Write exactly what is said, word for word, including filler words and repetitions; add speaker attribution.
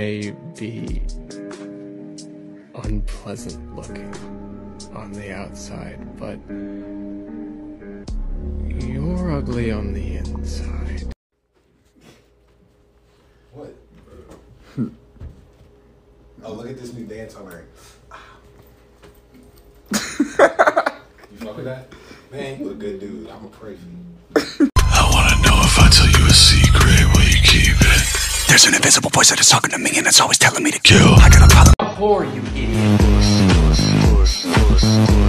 Speaker 1: may be unpleasant looking on the outside, but you're ugly on the inside.
Speaker 2: What? Oh, look at this new dance I'm wearing. You fuck with that? Man, you a good dude. I'm a pray for you.
Speaker 3: I wanna know if I tell you a secret, will you keep it?
Speaker 4: There's an invisible voice that is talking to me and it's always telling me to kill. I got a problem.
Speaker 1: Whore, you idiot.
Speaker 3: Puss, puss, puss, puss, puss.